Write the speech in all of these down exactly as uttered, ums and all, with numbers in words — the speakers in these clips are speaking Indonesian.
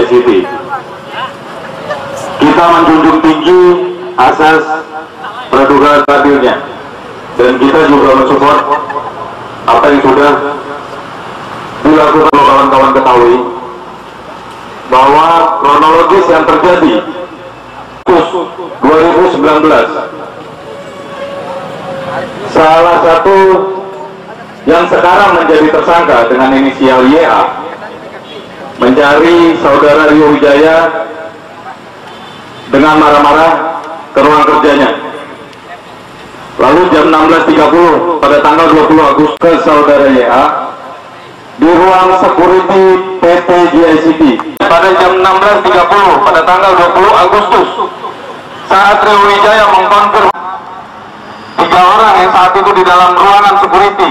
I C T. Kita menjunjung tinggi asas praduga adilnya, dan kita juga mensupport apa yang sudah dilakukan kawan-kawan ketahui bahwa kronologis yang terjadi dua ribu sembilan belas, salah satu yang sekarang menjadi tersangka dengan inisial Y A mencari saudara Rio Wijaya dengan marah-marah ke ruang kerjanya. Lalu jam enam belas tiga puluh pada tanggal dua puluh Agustus ke saudara Y A di ruang security P T J I C T. Pada jam enam belas tiga puluh pada tanggal dua puluh Agustus, saat Rio Wijaya mengkonfirmasi tiga orang yang saat itu di dalam ruangan security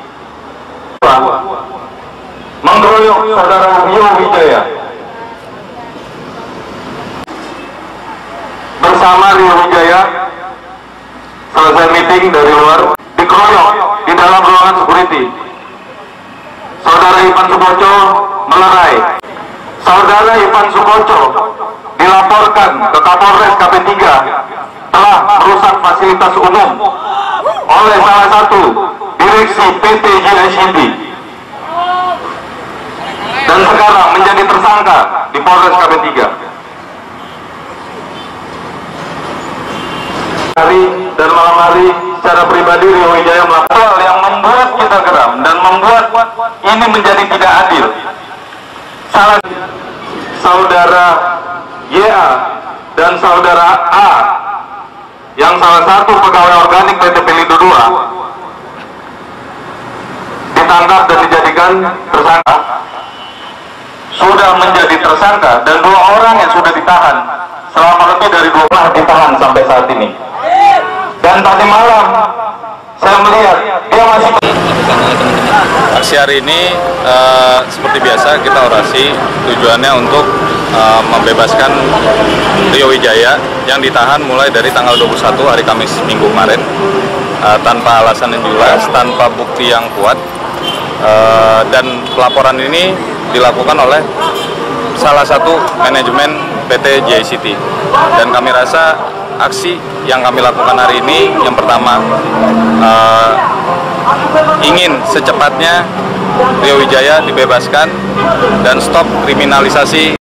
mengeroyok saudara Rio Wijaya bersama Rio Wijaya. Selesai meeting dari luar, dikeroyok di dalam ruangan security. Saudara Ivan Sukoco melerai. Saudara Ivan Sukoco dilaporkan ke Kapolres K P tiga telah merusak fasilitas umum oleh salah satu direksi P T J I C T, dan sekarang menjadi tersangka di Polres K P tiga. Hari dan malam hari secara pribadi Rio Wijaya melakukan hal yang membuat kita geram dan membuat ini menjadi tidak adil. Salah saudara Y A dan saudara A yang salah satu pegawai organik P T Pelindo dua ditangkap dan dijadikan tersangka, sudah menjadi tersangka, dan dua orang yang sudah ditahan selama lebih dari dua bulan ditahan sampai saat ini. Dan tadi malam saya melihat dia masih. Aksi hari ini uh, seperti biasa kita orasi, tujuannya untuk uh, membebaskan Rio Wijaya yang ditahan mulai dari tanggal dua puluh satu hari Kamis minggu kemarin, uh, tanpa alasan yang jelas, tanpa bukti yang kuat, uh, dan pelaporan ini dilakukan oleh salah satu manajemen P T J I C T. Dan kami rasa aksi yang kami lakukan hari ini, yang pertama uh, ingin secepatnya Rio Wijaya dibebaskan dan stop kriminalisasi